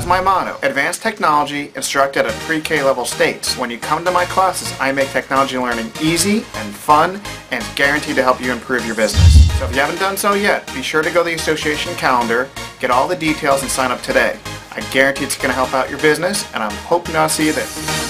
my motto. Advanced technology instructed at pre-K level states. When you come to my classes, I make technology learning easy and fun and guaranteed to help you improve your business. So if you haven't done so yet, be sure to go to the association calendar, get all the details and sign up today. I guarantee it's going to help out your business, and I'm hoping I'll see you there.